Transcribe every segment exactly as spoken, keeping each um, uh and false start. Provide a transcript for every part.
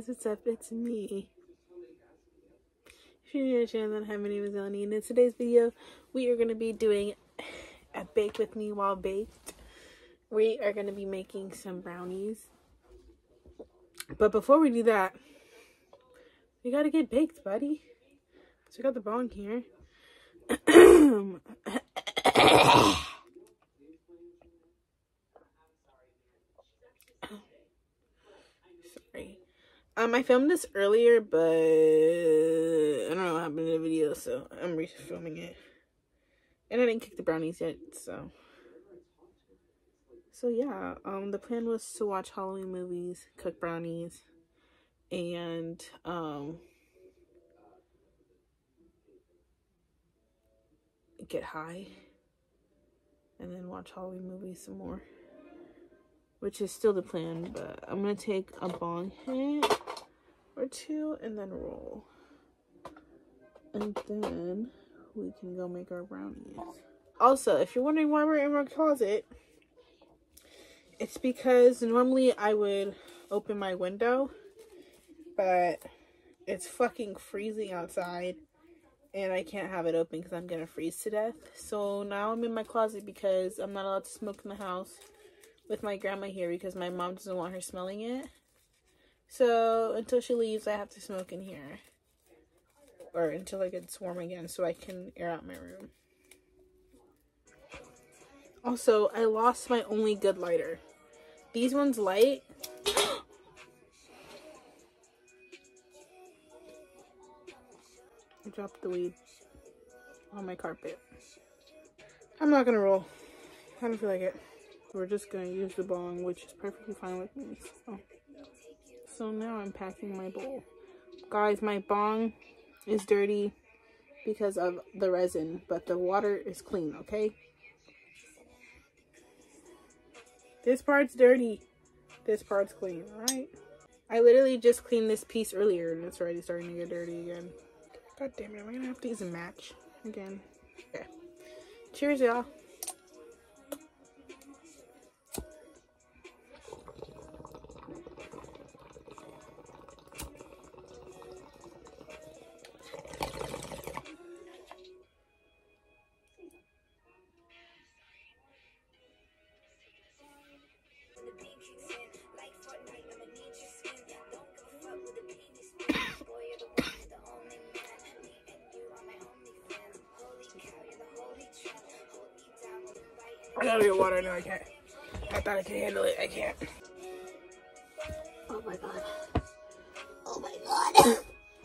what's up? It's me. If you're new to the channel, hi, my name is Eleni, and in today's video, we are going to be doing a bake with me while baked. We are going to be making some brownies. But before we do that, we got to get baked, buddy. So we got the bong here. Sorry. Um, I filmed this earlier, but I don't know what happened in the video, so I'm re-filming it. And I didn't cook the brownies yet, so. So yeah, um, the plan was to watch Halloween movies, cook brownies, and um, get high, and then watch Halloween movies some more. Which is still the plan, but I'm gonna take a bong hit or two and then roll. And then we can go make our brownies. Also, if you're wondering why we're in our closet, it's because normally I would open my window, but it's fucking freezing outside and I can't have it open because I'm gonna freeze to death. So now I'm in my closet because I'm not allowed to smoke in the house with my grandma here because my mom doesn't want her smelling it. So until she leaves, I have to smoke in here. Or until it gets warm again so I can air out my room. Also, I lost my only good lighter. These ones light. I dropped the weed on my carpet. I'm not gonna roll. I don't feel like it. We're just gonna use the bong, which is perfectly fine with me. So, so now I'm packing my bowl. Guys, my bong is dirty because of the resin, but the water is clean, okay? This part's dirty. This part's clean, alright? I literally just cleaned this piece earlier and it's already starting to get dirty again. God damn it, am I gonna have to use a match again? Okay. Cheers, y'all. I gotta get water. No, I can't. I thought I could handle it. I can't. Oh my god. Oh my god.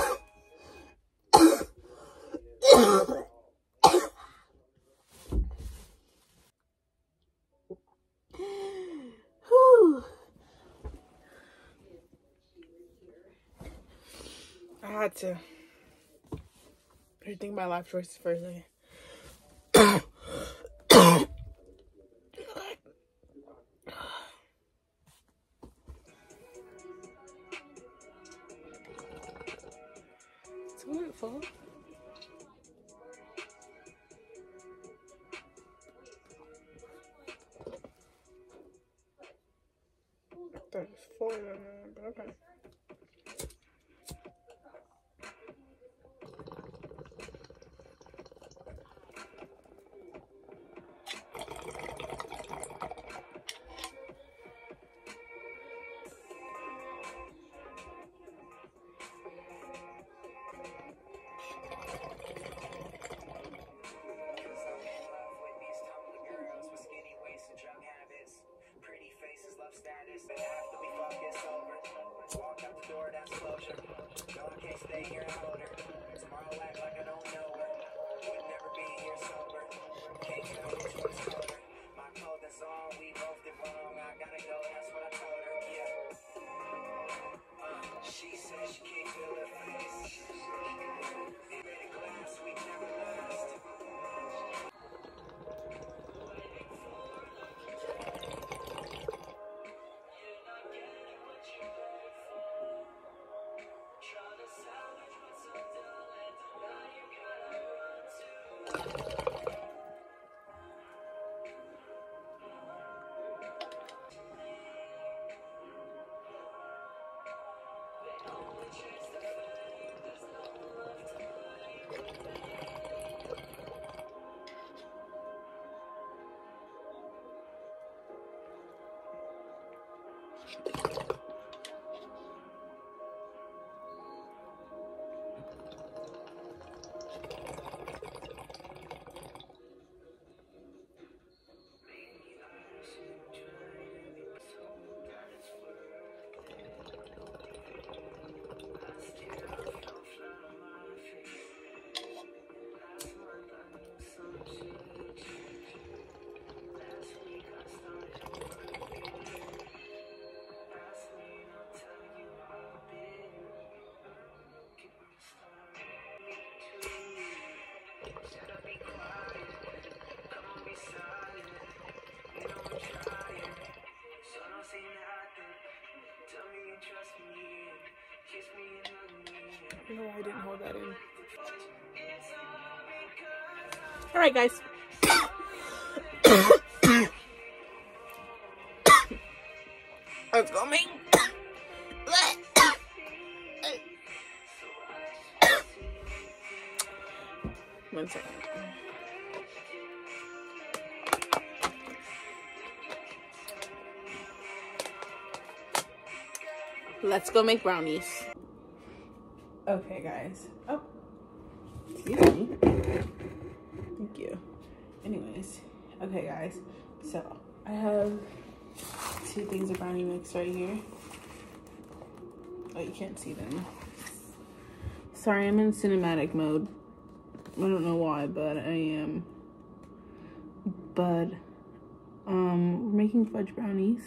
Whew. I had to rethink my life choices for a second. Will it fall? There's foil in there, but okay. Status, but after we fuck it's over. Walk out the door, that's closure. No, I can't stay here and hold her. Tomorrow act like I don't know her. Would never be here sober. Can't tell which one's colder. My clothing's on, we both did wrong. I gotta go, that's what I told her. Yeah. Uh, she said she can't feel her face. In the glass, we never last. No, I didn't hold that in. All right, guys. Let's go make. One second. Let's go make brownies. Okay, guys. Oh, excuse me. Thank you. Anyways, okay, guys. So I have two things of brownie mix right here. Oh, you can't see them. Sorry, I'm in cinematic mode. I don't know why, but I am. But um, we're making fudge brownies.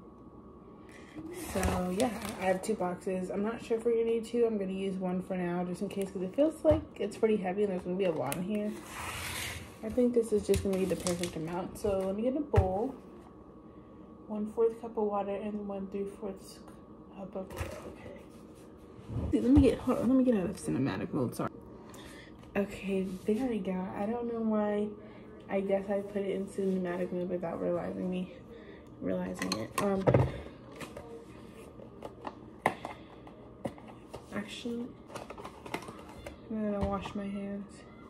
So yeah, I have two boxes. I'm not sure if we're gonna need two. I'm gonna use one for now, just in case, because it feels like it's pretty heavy and there's gonna be a lot in here. I think this is just gonna be the perfect amount. So let me get a bowl, one fourth cup of water, and one three fourths cup of. Okay. Let me get. Hold on, let me get out of cinematic mode. Sorry. Okay, there we go. I don't know why. I guess I put it in cinematic mode without realizing me, realizing it. Um. Actually, I'm gonna wash my hands.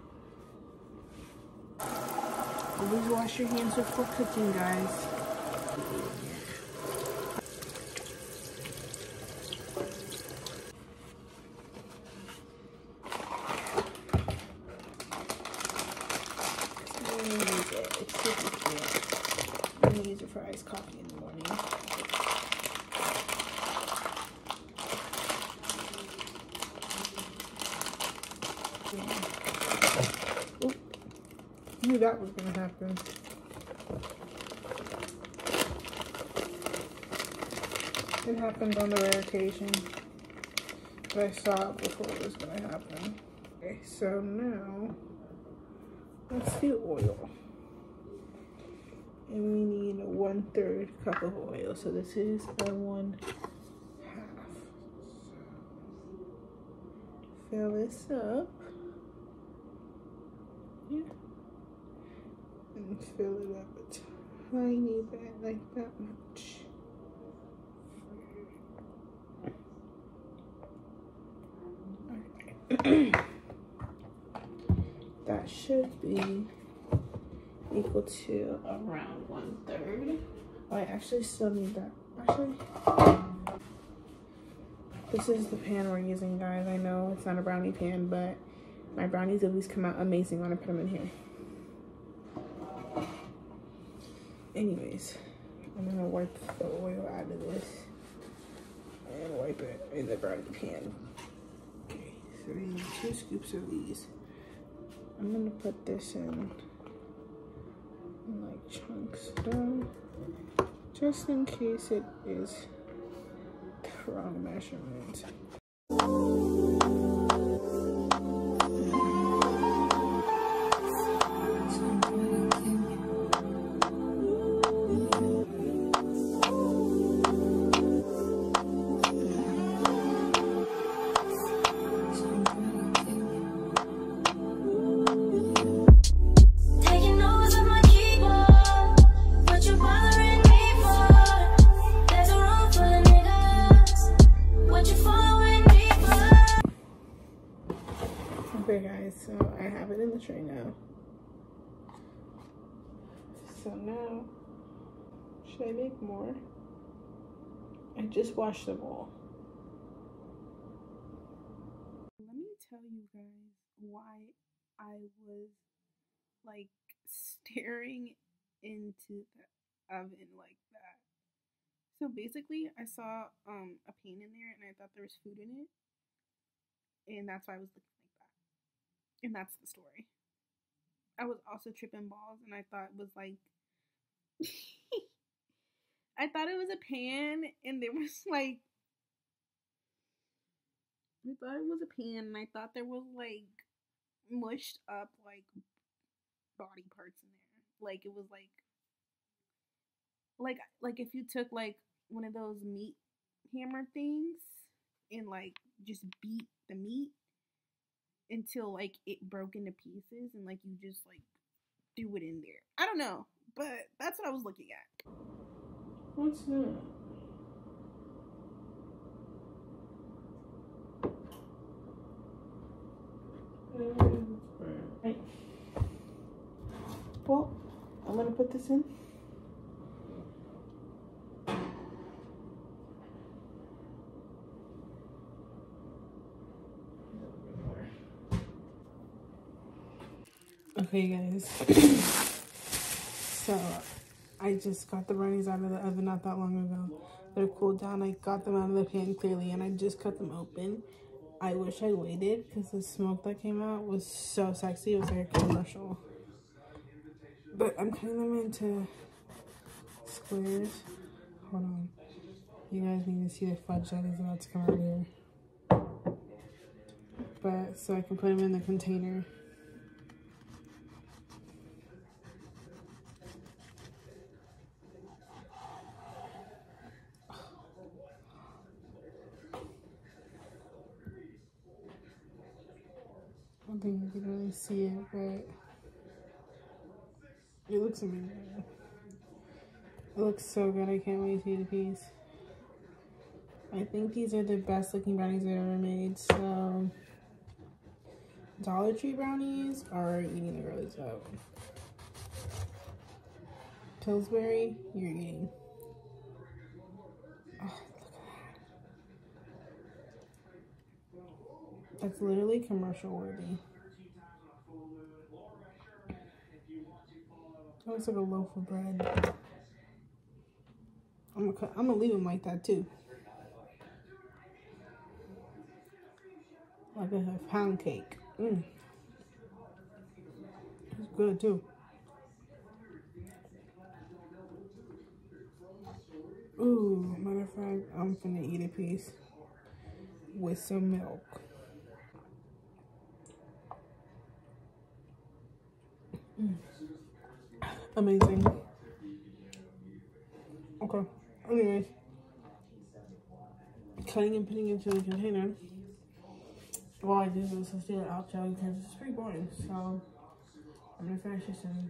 Always wash your hands before cooking, guys. I'm gonna use it. It's super cute. I'm gonna use it for iced coffee in the morning. Oh, I knew that was gonna happen. It happened on the rare occasion, but I saw it before it was gonna happen. Okay, so now let's do oil, and we need a one third cup of oil. So this is a one half. So fill this up. Yeah. And fill it up a tiny bit, like that much. Okay. That should be equal to around one third. Oh, I actually still need that. Actually, this is the pan we're using, guys. I know it's not a brownie pan, but my brownies at least come out amazing when I put them in here. Anyways, I'm gonna wipe the oil out of this and wipe it in the brownie pan. Okay, so we need two scoops of these. I'm gonna put this in, in like chunks down, just in case it is the wrong measurement. Okay guys, so I have it in the tray now. So now, should I make more? I just washed them all. Let me tell you guys why I was like staring into the oven like that. So basically I saw um a pan in there and I thought there was food in it. And that's why I was looking like that. And that's the story. I was also tripping balls and I thought it was like I thought it was a pan and there was like I thought it was a pan and I thought there was like mushed up like body parts in there. Like it was like like like if you took like one of those meat hammer things and like just beat the meat until like it broke into pieces and like you just like threw it in there. I don't know, but that's what I was looking at. What's that? Right. Well, I'm gonna put this in. Okay, guys. So, I just got the brownies out of the oven not that long ago. They're cooled down. I got them out of the pan clearly, and I just cut them open. I wish I waited because the smoke that came out was so sexy. It was like a commercial. But I'm cutting them into squares. Hold on. You guys need to see the fudge that is about to come out here. But so I can put them in the container. I don't think you can really see it, but it looks amazing. It looks so good. I can't wait to eat a piece. I think these are the best looking brownies I've ever made. So, Dollar Tree brownies are eating the girlies up. Pillsbury, you're eating. Oh, look at that. That's literally commercial worthy. That looks like a loaf of bread. I'm gonna, I'm gonna leave them like that too. Like a pound cake. Mm. It's good too. Ooh, matter of fact, I'm finna eat a piece with some milk. Mm. Amazing. Okay. Anyways, cutting and putting into the container. All I did was just do an outro because it's pretty boring. So I'm gonna finish this and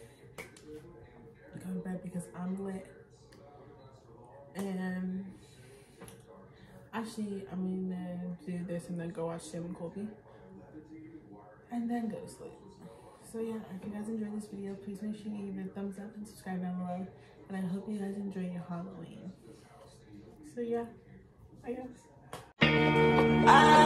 go to bed because I'm lit. And actually, I'm gonna do this and then go watch Sam and Colby, and then go to sleep. So yeah, if you guys enjoyed this video, please make sure you give it a thumbs up and subscribe down below. And I hope you guys enjoy your Halloween. So yeah, I guess.